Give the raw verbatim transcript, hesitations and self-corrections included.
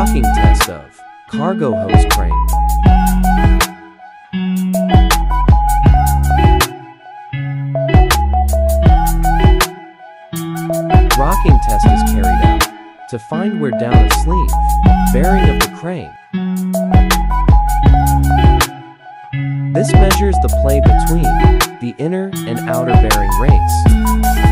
Rocking test of cargo hose crane. Rocking test is carried out to find wear down a sleeve bearing of the crane. This measures the play between the inner and outer bearing rates.